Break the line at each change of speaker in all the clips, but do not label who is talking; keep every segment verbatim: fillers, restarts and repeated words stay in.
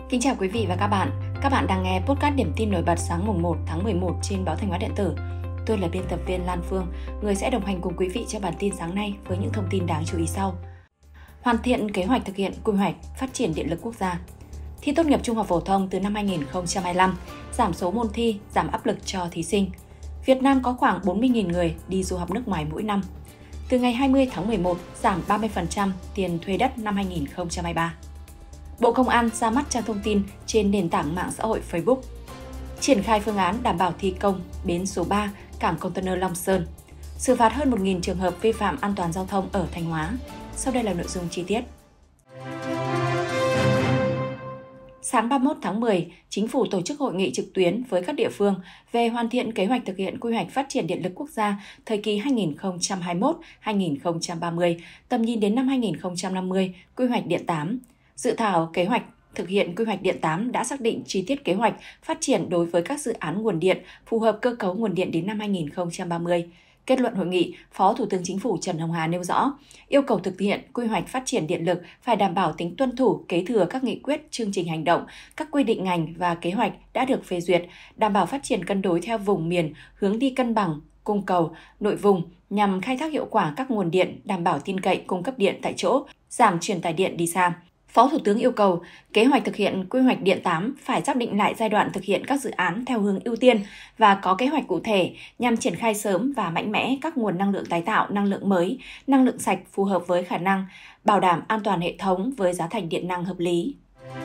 Kính chào quý vị và các bạn. Các bạn đang nghe podcast điểm tin nổi bật sáng mùng một tháng mười một trên báo Thanh hóa điện tử. Tôi là biên tập viên Lan Phương, người sẽ đồng hành cùng quý vị cho bản tin sáng nay với những thông tin đáng chú ý sau. Hoàn thiện kế hoạch thực hiện quy hoạch phát triển điện lực quốc gia. Thi tốt nghiệp trung học phổ thông từ năm hai nghìn không trăm hai mươi lăm, giảm số môn thi, giảm áp lực cho thí sinh. Việt Nam có khoảng bốn mươi nghìn người đi du học nước ngoài mỗi năm. Từ ngày hai mươi tháng mười một, giảm ba mươi phần trăm tiền thuê đất năm hai nghìn không trăm hai mươi ba. Bộ Công an ra mắt trang thông tin trên nền tảng mạng xã hội Facebook. Triển khai phương án đảm bảo thi công bến số ba cảng container Long Sơn. Xử phạt hơn một nghìn trường hợp vi phạm an toàn giao thông ở Thanh Hóa. Sau đây là nội dung chi tiết. Sáng ba mươi mốt tháng mười, Chính phủ tổ chức hội nghị trực tuyến với các địa phương về hoàn thiện kế hoạch thực hiện quy hoạch phát triển điện lực quốc gia thời kỳ hai nghìn không trăm hai mươi mốt đến hai nghìn không trăm ba mươi, tầm nhìn đến năm hai nghìn không trăm năm mươi, quy hoạch điện tám. Dự thảo kế hoạch thực hiện quy hoạch điện tám đã xác định chi tiết kế hoạch phát triển đối với các dự án nguồn điện phù hợp cơ cấu nguồn điện đến năm hai nghìn không trăm ba mươi. Kết luận hội nghị, Phó Thủ tướng Chính phủ Trần Hồng Hà nêu rõ, yêu cầu thực hiện quy hoạch phát triển điện lực phải đảm bảo tính tuân thủ kế thừa các nghị quyết, chương trình hành động, các quy định ngành và kế hoạch đã được phê duyệt, đảm bảo phát triển cân đối theo vùng miền, hướng đi cân bằng, cung cầu, nội vùng nhằm khai thác hiệu quả các nguồn điện, đảm bảo tin cậy cung cấp điện tại chỗ, giảm truyền tải điện đi xa. Phó Thủ tướng yêu cầu, kế hoạch thực hiện quy hoạch điện tám phải xác định lại giai đoạn thực hiện các dự án theo hướng ưu tiên và có kế hoạch cụ thể nhằm triển khai sớm và mạnh mẽ các nguồn năng lượng tái tạo, năng lượng mới, năng lượng sạch phù hợp với khả năng, bảo đảm an toàn hệ thống với giá thành điện năng hợp lý.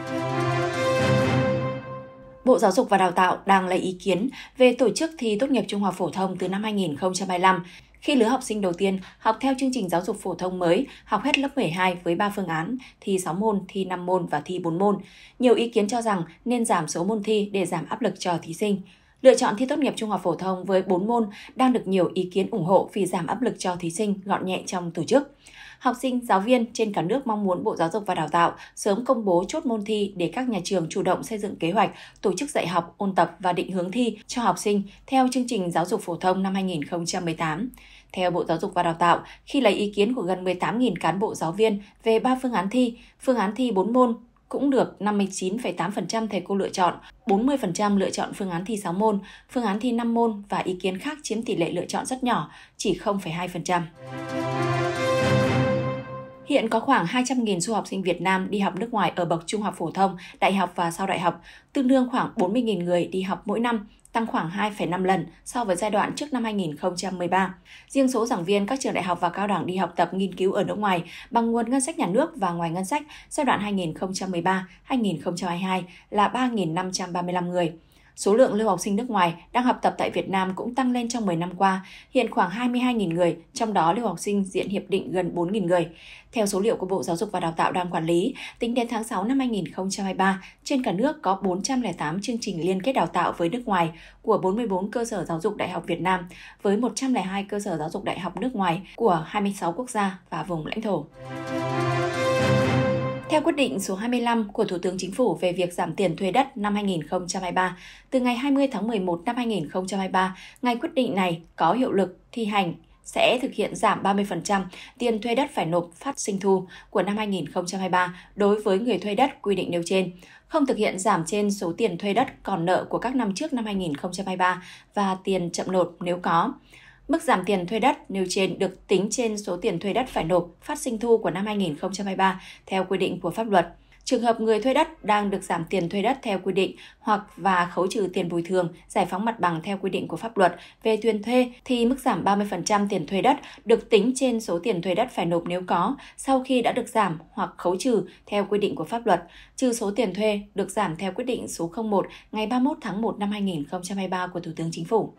Bộ Giáo dục và Đào tạo đang lấy ý kiến về tổ chức thi tốt nghiệp trung học phổ thông từ năm hai nghìn không trăm hai mươi lăm. Khi lứa học sinh đầu tiên học theo chương trình giáo dục phổ thông mới, học hết lớp mười hai với ba phương án, thi sáu môn, thi năm môn và thi bốn môn. Nhiều ý kiến cho rằng nên giảm số môn thi để giảm áp lực cho thí sinh. Lựa chọn thi tốt nghiệp trung học phổ thông với bốn môn đang được nhiều ý kiến ủng hộ vì giảm áp lực cho thí sinh, gọn nhẹ trong tổ chức. Học sinh, giáo viên trên cả nước mong muốn Bộ Giáo dục và Đào tạo sớm công bố chốt môn thi để các nhà trường chủ động xây dựng kế hoạch, tổ chức dạy học, ôn tập và định hướng thi cho học sinh theo chương trình giáo dục phổ thông năm hai nghìn không trăm mười tám. Theo Bộ Giáo dục và Đào tạo, khi lấy ý kiến của gần mười tám nghìn cán bộ giáo viên về ba phương án thi, phương án thi bốn môn cũng được năm mươi chín phẩy tám phần trăm thầy cô lựa chọn, bốn mươi phần trăm lựa chọn phương án thi sáu môn, phương án thi năm môn và ý kiến khác chiếm tỷ lệ lựa chọn rất nhỏ, chỉ không phẩy hai phần trăm. Hiện có khoảng hai trăm nghìn du học sinh Việt Nam đi học nước ngoài ở bậc trung học phổ thông, đại học và sau đại học, tương đương khoảng bốn mươi nghìn người đi học mỗi năm, tăng khoảng hai phẩy năm lần so với giai đoạn trước năm hai nghìn không trăm mười ba. Riêng số giảng viên các trường đại học và cao đẳng đi học tập nghiên cứu ở nước ngoài bằng nguồn ngân sách nhà nước và ngoài ngân sách giai đoạn hai nghìn không trăm mười ba đến hai nghìn không trăm hai mươi hai là ba nghìn năm trăm ba mươi lăm người. Số lượng lưu học sinh nước ngoài đang học tập tại Việt Nam cũng tăng lên trong mười năm qua, hiện khoảng hai mươi hai nghìn người, trong đó lưu học sinh diện hiệp định gần bốn nghìn người. Theo số liệu của Bộ Giáo dục và Đào tạo đang quản lý, tính đến tháng sáu năm hai nghìn không trăm hai mươi ba, trên cả nước có bốn trăm lẻ tám chương trình liên kết đào tạo với nước ngoài của bốn mươi bốn cơ sở giáo dục đại học Việt Nam, với một trăm lẻ hai cơ sở giáo dục đại học nước ngoài của hai mươi sáu quốc gia và vùng lãnh thổ. Theo quyết định số hai mươi lăm của Thủ tướng Chính phủ về việc giảm tiền thuê đất năm hai nghìn không trăm hai mươi ba, từ ngày hai mươi tháng mười một năm hai nghìn không trăm hai mươi ba, ngày quyết định này có hiệu lực thi hành sẽ thực hiện giảm ba mươi phần trăm tiền thuê đất phải nộp phát sinh thu của năm hai nghìn không trăm hai mươi ba đối với người thuê đất quy định nêu trên, không thực hiện giảm trên số tiền thuê đất còn nợ của các năm trước năm hai nghìn không trăm hai mươi ba và tiền chậm nộp nếu có. Mức giảm tiền thuê đất nêu trên được tính trên số tiền thuê đất phải nộp phát sinh thu của năm hai nghìn không trăm hai mươi ba theo quy định của pháp luật. Trường hợp người thuê đất đang được giảm tiền thuê đất theo quy định hoặc và khấu trừ tiền bồi thường, giải phóng mặt bằng theo quy định của pháp luật về tiền thuê thì mức giảm ba mươi phần trăm tiền thuê đất được tính trên số tiền thuê đất phải nộp nếu có sau khi đã được giảm hoặc khấu trừ theo quy định của pháp luật, trừ số tiền thuê được giảm theo quyết định số không một ngày ba mươi mốt tháng một năm hai nghìn không trăm hai mươi ba của Thủ tướng Chính phủ.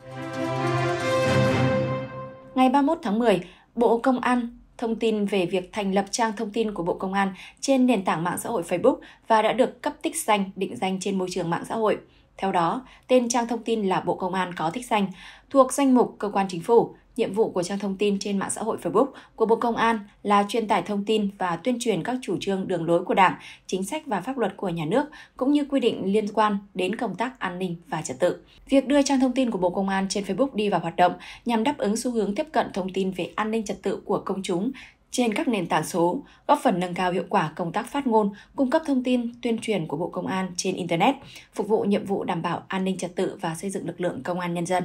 Ngày ba mươi mốt tháng mười, Bộ Công an thông tin về việc thành lập trang thông tin của Bộ Công an trên nền tảng mạng xã hội Facebook và đã được cấp tích danh định danh trên môi trường mạng xã hội. Theo đó, tên trang thông tin là Bộ Công an có tích danh, thuộc danh mục cơ quan chính phủ. Nhiệm vụ của trang thông tin trên mạng xã hội Facebook của Bộ Công an là truyền tải thông tin và tuyên truyền các chủ trương đường lối của Đảng, chính sách và pháp luật của nhà nước, cũng như quy định liên quan đến công tác an ninh và trật tự. Việc đưa trang thông tin của Bộ Công an trên Facebook đi vào hoạt động nhằm đáp ứng xu hướng tiếp cận thông tin về an ninh trật tự của công chúng trên các nền tảng số, góp phần nâng cao hiệu quả công tác phát ngôn, cung cấp thông tin, tuyên truyền của Bộ Công an trên Internet, phục vụ nhiệm vụ đảm bảo an ninh trật tự và xây dựng lực lượng công an nhân dân.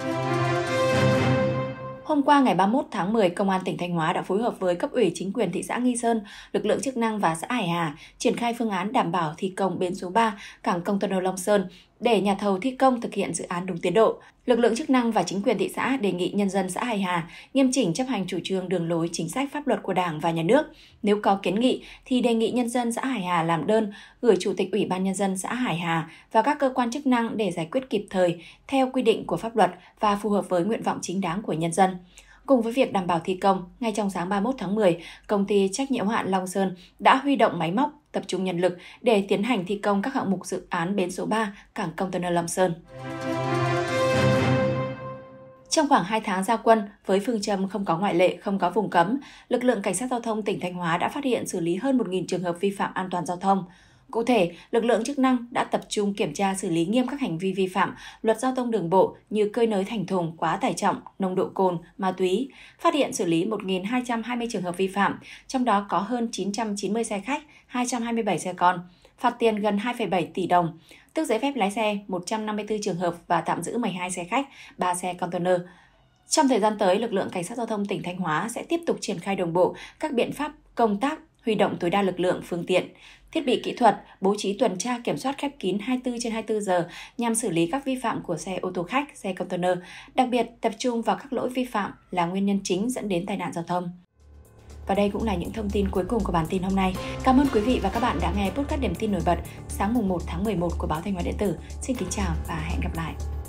Hôm qua ngày ba mươi mốt tháng mười, Công an tỉnh Thanh Hóa đã phối hợp với cấp ủy chính quyền thị xã Nghi Sơn, lực lượng chức năng và xã Hải Hà triển khai phương án đảm bảo thi công bến số ba cảng container Long Sơn để nhà thầu thi công thực hiện dự án đúng tiến độ. Lực lượng chức năng và chính quyền thị xã đề nghị nhân dân xã Hải Hà nghiêm chỉnh chấp hành chủ trương đường lối chính sách pháp luật của Đảng và Nhà nước. Nếu có kiến nghị thì đề nghị nhân dân xã Hải Hà làm đơn gửi Chủ tịch Ủy ban Nhân dân xã Hải Hà và các cơ quan chức năng để giải quyết kịp thời theo quy định của pháp luật và phù hợp với nguyện vọng chính đáng của nhân dân. Cùng với việc đảm bảo thi công, ngay trong sáng ba mươi mốt tháng mười, Công ty trách nhiệm hữu hạn Long Sơn đã huy động máy móc, tập trung nhân lực để tiến hành thi công các hạng mục dự án bến số ba cảng container Long Sơn. Trong khoảng hai tháng ra quân, với phương châm không có ngoại lệ, không có vùng cấm, lực lượng Cảnh sát Giao thông tỉnh Thanh Hóa đã phát hiện xử lý hơn một nghìn trường hợp vi phạm an toàn giao thông. Cụ thể, lực lượng chức năng đã tập trung kiểm tra xử lý nghiêm các hành vi vi phạm luật giao thông đường bộ như cơi nới thành thùng, quá tải trọng, nồng độ cồn, ma túy, phát hiện xử lý một nghìn hai trăm hai mươi trường hợp vi phạm, trong đó có hơn chín trăm chín mươi xe khách, hai trăm hai mươi bảy xe con, phạt tiền gần hai phẩy bảy tỷ đồng, tước giấy phép lái xe một trăm năm mươi tư trường hợp và tạm giữ mười hai xe khách, ba xe container. Trong thời gian tới, lực lượng Cảnh sát Giao thông tỉnh Thanh Hóa sẽ tiếp tục triển khai đồng bộ các biện pháp công tác, huy động tối đa lực lượng, phương tiện, thiết bị kỹ thuật, bố trí tuần tra kiểm soát khép kín hai mươi tư trên hai mươi tư giờ nhằm xử lý các vi phạm của xe ô tô khách, xe container, đặc biệt tập trung vào các lỗi vi phạm là nguyên nhân chính dẫn đến tai nạn giao thông. Và đây cũng là những thông tin cuối cùng của bản tin hôm nay. Cảm ơn quý vị và các bạn đã nghe podcast điểm tin nổi bật sáng mùng một tháng mười một của báo Thanh Hóa Điện tử. Xin kính chào và hẹn gặp lại.